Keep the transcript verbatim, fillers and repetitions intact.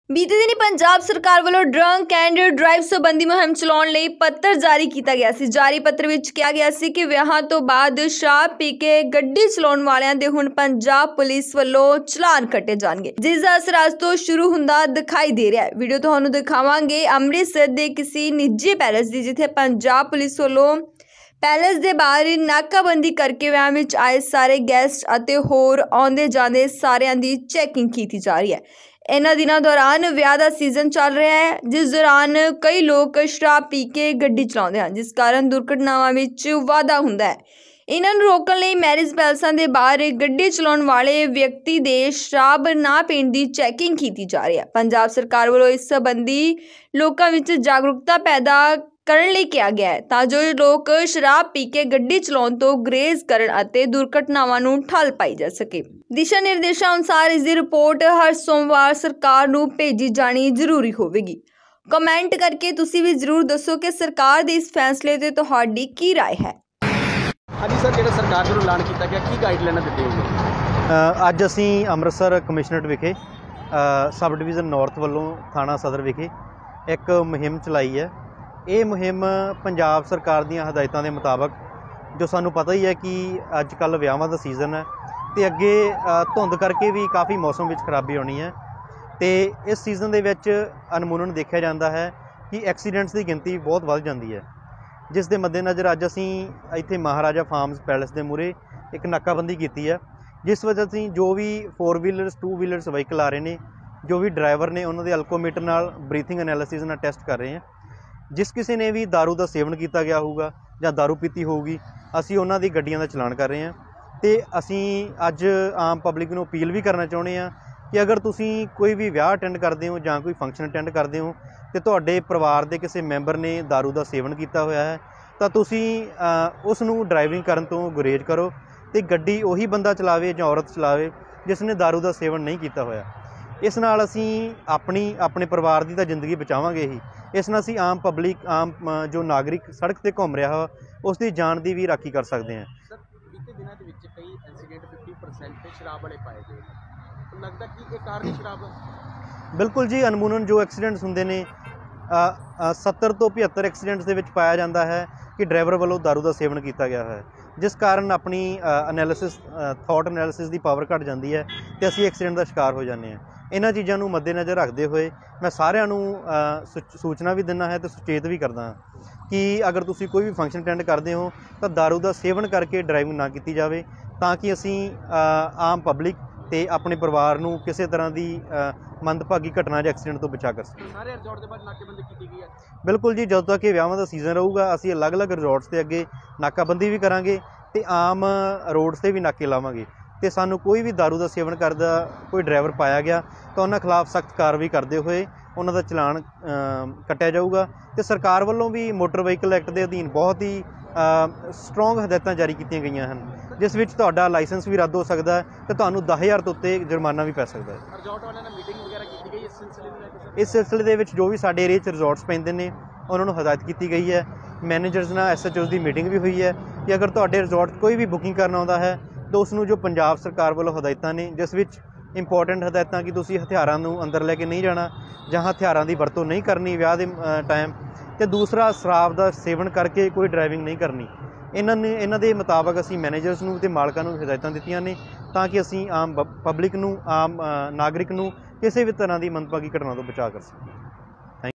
बीते दिन पंजाब सरकार वालों ड्रंक एंड ड्राइव संबंधी मुहिम चलाउण लई पत्र जारी किया गया सी। जारी पत्र विच कहा गया सी कि विआहां तो बाद शराब पी के गड्डी चलाउण वालियां दे हुण पंजाब पुलिस वालों चलान कट्टे जाणगे, जिस दा असर अज तो शुरू हुंदा दिखाई दे रहा है। वीडियो तुहानूं दिखावांगे अमृतसर दे किसी निजी पैलेस दी, जिथे पंजाब पुलिस वालों पैलेस दे बाहर नाकाबंदी करके विआह विच आए सारे गैसट अते होर आउंदे जांदे सारियां दी चैकिंग की जा रही है। इन्हां दिनां दौरान विआह दा सीजन चल रहा है, जिस दौरान कई लोग शराब पी के गड्डी चलाउंदे हन, जिस कारण दुर्घटनावां विच वाधा हुंदा है। इन्हां नूं रोकण लई मैरिज पैलेसां दे बाहर गड्डी चलाउण वाले व्यक्ति दे शराब ना पीण दी चैकिंग की जा रही है। पंजाब सरकार वालों इस संबंधी लोकां विच जागरूकता पैदा ਕਰਨ ਲਈ ਕਿਹਾ ਗਿਆ ਹੈ ਤਾਂ ਜੋ ਲੋਕ ਸ਼ਰਾਬ ਪੀ ਕੇ ਗੱਡੀ ਚਲਾਉਣ ਤੋਂ ਗਰੇਜ਼ ਕਰਨ ਅਤੇ ਦੁਰਘਟਨਾਵਾਂ ਨੂੰ ਠੱਲ ਪਾਈ ਜਾ ਸਕੇ। ਦਿਸ਼ਾ ਨਿਰਦੇਸ਼ਾਂ ਅਨੁਸਾਰ ਇਸ ਦੀ ਰਿਪੋਰਟ ਹਰ ਸੋਮਵਾਰ ਸਰਕਾਰ ਨੂੰ ਭੇਜੀ ਜਾਣੀ ਜ਼ਰੂਰੀ ਹੋਵੇਗੀ। ਕਮੈਂਟ ਕਰਕੇ ਤੁਸੀਂ ਵੀ ਜ਼ਰੂਰ ਦੱਸੋ ਕਿ ਸਰਕਾਰ ਦੇ ਇਸ ਫੈਸਲੇ ਤੇ ਤੁਹਾਡੀ ਕੀ ਰਾਏ ਹੈ। ਹਾਂਜੀ ਸਰ, ਜਿਹੜਾ ਸਰਕਾਰ ਵੱਲੋਂ ਐਲਾਨ ਕੀਤਾ ਗਿਆ ਕੀ ਗਾਈਡਲਾਈਨਾਂ ਦਿੱਤੇ ਹੋਣਗੇ? ਅੱਜ ਅਸੀਂ ਅੰਮ੍ਰਿਤਸਰ ਕਮਿਸ਼ਨਰੇਟ ਵਿਖੇ ਸਬ ਡਿਵੀਜ਼ਨ ਨਾਰਥ ਵੱਲੋਂ ਥਾਣਾ ਸਦਰ ਵਿਖੇ ਇੱਕ ਮੁਹਿੰਮ ਚਲਾਈ ਹੈ। ਇਹ ਮੁਹਿੰਮ ਪੰਜਾਬ ਸਰਕਾਰ ਦੀਆਂ ਹਦਾਇਤਾਂ ਦੇ ਮੁਤਾਬਕ, ਜੋ ਸਾਨੂੰ ਪਤਾ ਹੀ ਹੈ ਕਿ ਅੱਜ ਕੱਲ੍ਹ ਵਿਆਹਾਂ ਦਾ ਸੀਜ਼ਨ ਹੈ ਅਤੇ ਅੱਗੇ ਧੁੰਦ ਕਰਕੇ ਵੀ ਕਾਫੀ ਮੌਸਮ ਵਿੱਚ ਖਰਾਬੀ ਆਉਣੀ ਹੈ ਅਤੇ ਇਸ ਸੀਜ਼ਨ ਦੇ ਵਿੱਚ ਅਨਮੂਲਨ ਦੇਖਿਆ ਜਾਂਦਾ ਹੈ ਕਿ ਐਕਸੀਡੈਂਟਸ ਦੀ ਗਿਣਤੀ ਬਹੁਤ ਵੱਧ ਜਾਂਦੀ ਹੈ, ਜਿਸ ਦੇ ਮੱਦੇਨਜ਼ਰ ਅੱਜ ਅਸੀਂ ਇੱਥੇ ਮਹਾਰਾਜਾ ਫਾਰਮਸ ਪੈਲੇਸ ਦੇ ਮੂਹਰੇ ਇੱਕ ਨਾਕਾਬੰਦੀ ਕੀਤੀ ਹੈ, ਜਿਸ ਵਜ੍ਹਾ ਅਸੀਂ ਜੋ ਵੀ four wheelers two wheelers vehicle ਆ ਰਹੇ ਨੇ, ਜੋ ਵੀ ਡਰਾਈਵਰ ਨੇ, ਉਹਨਾਂ ਦੇ ਅਲਕੋਮੀਟਰ ਨਾਲ ਬਰੀਥਿੰਗ ਐਨਾਲਿਸਿਸ ਨਾਲ ਟੈਸਟ ਕਰ ਰਹੇ ਹਾਂ। ਜਿਸ ਕਿਸੇ ਨੇ ਵੀ ਦਾਰੂ ਦਾ ਸੇਵਨ ਕੀਤਾ ਗਿਆ ਹੋਊਗਾ ਜਾਂ ਦਾਰੂ ਪੀਤੀ ਹੋਊਗੀ, ਅਸੀਂ ਉਹਨਾਂ ਦੀ ਗੱਡੀਆਂ ਦਾ ਚਲਾਨ ਕਰ ਰਹੇ ਹਾਂ। ਅਤੇ ਅਸੀਂ ਅੱਜ ਆਮ ਪਬਲਿਕ ਨੂੰ ਅਪੀਲ ਵੀ ਕਰਨਾ ਚਾਹੁੰਦੇ ਹਾਂ ਕਿ ਅਗਰ ਤੁਸੀਂ ਕੋਈ ਵੀ ਵਿਆਹ ਅਟੈਂਡ ਕਰਦੇ ਹੋ ਜਾਂ ਕੋਈ ਫੰਕਸ਼ਨ ਅਟੈਂਡ ਕਰਦੇ ਹੋ ਅਤੇ ਤੁਹਾਡੇ ਪਰਿਵਾਰ ਦੇ ਕਿਸੇ ਮੈਂਬਰ ਨੇ ਦਾਰੂ ਦਾ ਸੇਵਨ ਕੀਤਾ ਹੋਇਆ ਹੈ, ਤਾਂ ਤੁਸੀਂ ਉਸ ਨੂੰ ਡਰਾਈਵਿੰਗ ਕਰਨ ਤੋਂ ਗੁਰੇਜ਼ ਕਰੋ ਅਤੇ ਗੱਡੀ ਉਹੀ ਬੰਦਾ ਚਲਾਵੇ ਜਾਂ ਔਰਤ ਚਲਾਵੇ ਜਿਸ ਨੇ ਦਾਰੂ ਦਾ ਸੇਵਨ ਨਹੀਂ ਕੀਤਾ ਹੋਇਆ। ਇਸ ਨਾਲ ਅਸੀਂ ਆਪਣੀ ਆਪਣੇ ਪਰਿਵਾਰ ਦੀ ਤਾਂ ਜ਼ਿੰਦਗੀ ਬਚਾਵਾਂਗੇ ਹੀ, ਇਸ ਨਾਲ ਅਸੀਂ ਆਮ ਪਬਲਿਕ ਆਮ ਜੋ ਨਾਗਰਿਕ ਸੜਕ 'ਤੇ ਘੁੰਮ ਰਿਹਾ ਵਾ ਉਸ ਦੀ ਜਾਨ ਦੀ ਵੀ ਰਾਖੀ ਕਰ ਸਕਦੇ ਹਾਂ। ਸਰ, ਬੀਤੇ ਦਿਨਾਂ ਦੇ ਵਿੱਚ ਕਈ ਇੰਸੀਡੈਂਟ ਫਿਫਟੀ ਪਰਸੈਂਟ ਸ਼ਰਾਬ ਵਾਲੇ ਪਾਏ ਗਏ, ਲੱਗਦਾ ਕਿ ਇਹ ਕਾਰਨ ਸ਼ਰਾਬ? ਬਿਲਕੁਲ ਜੀ, ਅਨਮੂਲਨ ਜੋ ਐਕਸੀਡੈਂਟਸ ਹੁੰਦੇ ਨੇ ਸੱਤਰ ਤੋਂ ਪਝੱਤਰ ਐਕਸੀਡੈਂਟਸ ਦੇ ਵਿੱਚ ਪਾਇਆ ਜਾਂਦਾ ਹੈ ਕਿ ਡਰਾਈਵਰ ਵੱਲੋਂ ਦਾਰੂ ਦਾ ਸੇਵਨ ਕੀਤਾ ਗਿਆ ਹੈ, ਜਿਸ ਕਾਰਨ ਆਪਣੀ ਐਨਾਲਿਸਿਸ ਥੋਟ ਐਨਾਲਿਸਿਸ ਦੀ ਪਾਵਰ ਘੱਟ ਜਾਂਦੀ ਹੈ ਅਤੇ ਅਸੀਂ ਐਕਸੀਡੈਂਟ ਦਾ ਸ਼ਿਕਾਰ ਹੋ ਜਾਂਦੇ ਹਾਂ। ਇਹਨਾਂ ਚੀਜ਼ਾਂ ਨੂੰ ਮੱਦੇਨਜ਼ਰ ਰੱਖਦੇ ਹੋਏ ਮੈਂ ਸਾਰਿਆਂ ਨੂੰ ਸੂਚਨਾ ਵੀ ਦਿੰਦਾ ਹੈ ਅਤੇ ਸੁਚੇਤ ਵੀ ਕਰਦਾ ਹਾਂ ਕਿ ਅਗਰ ਤੁਸੀਂ ਕੋਈ ਵੀ ਫੰਕਸ਼ਨ ਅਟੈਂਡ ਕਰਦੇ ਹੋ ਤਾਂ ਦਾਰੂ ਦਾ ਸੇਵਨ ਕਰਕੇ ਡਰਾਈਵਿੰਗ ਨਾ ਕੀਤੀ ਜਾਵੇ, ਤਾਂ ਕਿ ਅਸੀਂ ਆਮ ਪਬਲਿਕ ਅਤੇ ਆਪਣੇ ਪਰਿਵਾਰ ਨੂੰ ਕਿਸੇ ਤਰ੍ਹਾਂ ਦੀ ਮੰਦਭਾਗੀ ਘਟਨਾ ਜਾਂ ਐਕਸੀਡੈਂਟ ਤੋਂ ਬਚਾ ਕਰ ਸਕੀਏ। ਸਾਰੇ ਰਿਜ਼ੋਰਟ ਦੇ ਬਾਅਦ ਨਾਕਾਬੰਦੀ ਕੀਤੀ ਗਈ ਹੈ? ਬਿਲਕੁਲ ਜੀ, ਜਦੋਂ ਤੱਕ ਇਹ ਵਿਆਹਾਂ ਦਾ ਸੀਜ਼ਨ ਰਹੂਗਾ ਅਸੀਂ ਅਲੱਗ-ਅਲੱਗ ਰਿਜ਼ੋਰਟਸ 'ਤੇ ਅੱਗੇ ਨਾਕਾਬੰਦੀ ਵੀ ਕਰਾਂਗੇ ਅਤੇ ਆਮ ਰੋਡਸ 'ਤੇ ਵੀ ਨਾਕੇ ਲਾਵਾਂਗੇ ਅਤੇ ਸਾਨੂੰ ਕੋਈ ਵੀ ਦਾਰੂ ਦਾ ਸੇਵਨ ਕਰਦਾ ਕੋਈ ਡਰਾਈਵਰ ਪਾਇਆ ਗਿਆ ਤਾਂ ਉਹਨਾਂ ਖਿਲਾਫ ਸਖਤ ਕਾਰਵਾਈ ਕਰਦੇ ਹੋਏ ਉਹਨਾਂ ਦਾ ਚਲਾਨ ਕੱਟਿਆ ਜਾਊਗਾ। ਅਤੇ ਸਰਕਾਰ ਵੱਲੋਂ ਵੀ ਮੋਟਰ ਵਹੀਕਲ ਐਕਟ ਦੇ ਅਧੀਨ ਬਹੁਤ ਹੀ ਸਟਰੋਂਗ ਹਦਾਇਤਾਂ ਜਾਰੀ ਕੀਤੀਆਂ ਗਈਆਂ ਹਨ, ਜਿਸ ਵਿੱਚ ਤੁਹਾਡਾ ਲਾਇਸੈਂਸ ਵੀ ਰੱਦ ਹੋ ਸਕਦਾ ਹੈ ਅਤੇ ਤੁਹਾਨੂੰ ਦਸ ਹਜ਼ਾਰ ਤੋਂ ਉੱਤੇ ਜੁਰਮਾਨਾ ਵੀ ਪੈ ਸਕਦਾ ਹੈ। ਰਿਜ਼ੋਰਟ ਵਾਲਿਆਂ ਨਾਲ ਮੀਟਿੰਗ ਵਗੈਰਾ ਕੀਤੀ ਗਈ ਇਸ ਸਿਲਸਿਲੇ ਦੇ ਵਿੱਚ? ਇਸ ਸਿਲਸਿਲੇ ਦੇ ਵਿੱਚ ਜੋ ਵੀ ਸਾਡੇ ਏਰੀਏ 'ਚ ਰਿਜ਼ੋਰਟਸ ਪੈਂਦੇ ਨੇ ਉਹਨਾਂ ਨੂੰ ਹਦਾਇਤ ਕੀਤੀ ਗਈ ਹੈ। ਮੈਨੇਜਰਸ ਨਾਲ ਐਸ ਐਚ ਓਜ਼ ਦੀ ਮੀਟਿੰਗ ਵੀ ਹੋਈ ਹੈ ਕਿ ਅਗਰ ਤੁਹਾਡੇ ਰਿਜ਼ੋਰਟ ਕੋਈ ਵੀ ਬੁਕਿੰਗ ਕਰਨਾ ਆਉਂਦਾ ਹੈ ਤਾਂ ਉਸ ਨੂੰ ਜੋ ਪੰਜਾਬ ਸਰਕਾਰ ਵੱਲੋਂ ਹਦਾਇਤਾਂ ਨੇ, ਜਿਸ ਵਿੱਚ ਇੰਪੋਰਟੈਂਟ ਹਦਾਇਤਾਂ ਕਿ ਤੁਸੀਂ ਹਥਿਆਰਾਂ ਨੂੰ ਅੰਦਰ ਲੈ ਕੇ ਨਹੀਂ ਜਾਣਾ ਜਾਂ ਹਥਿਆਰਾਂ ਦੀ ਵਰਤੋਂ ਨਹੀਂ ਕਰਨੀ ਵਿਆਹ ਦੇ ਟਾਈਮ, ਅਤੇ ਦੂਸਰਾ ਸ਼ਰਾਬ ਦਾ ਸੇਵਨ ਕਰਕੇ ਕੋਈ ਡਰਾਈਵਿੰਗ ਨਹੀਂ ਕਰਨੀ। ਇਹਨਾਂ ਨੇ ਇਹਨਾਂ ਦੇ ਮੁਤਾਬਕ ਅਸੀਂ ਮੈਨੇਜਰਸ ਨੂੰ ਅਤੇ ਮਾਲਕਾਂ ਨੂੰ ਹਦਾਇਤਾਂ ਦਿੱਤੀਆਂ ਨੇ ਤਾਂ ਕਿ ਅਸੀਂ ਆਮ ਪਬਲਿਕ ਨੂੰ ਆਮ ਨਾਗਰਿਕ ਨੂੰ ਕਿਸੇ ਵੀ ਤਰ੍ਹਾਂ ਦੀ ਮੰਦਭਾਗੀ ਘਟਨਾ ਤੋਂ ਬਚਾ ਕਰ ਸਕੀਏ।